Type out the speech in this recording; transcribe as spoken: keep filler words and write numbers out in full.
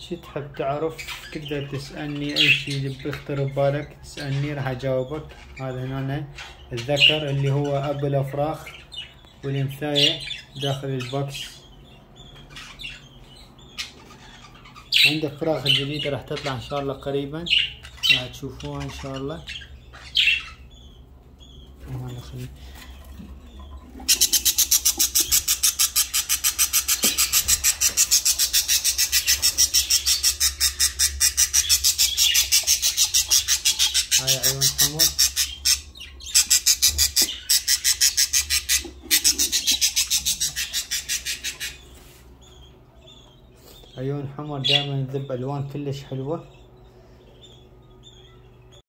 شي تحب تعرف تقدر تسألني أي شي اللي بيخطر ببالك تسألني راح أجاوبك. هذا هنا الذكر اللي هو أب الأفراخ، والأنثاية داخل البوكس. عندك فراخ جديدة راح تطلع إن شاء الله قريبا، راح تشوفوها إن شاء الله. هاي عيون حمر، عيون حمر دائما تذب ألوان كلش حلوة.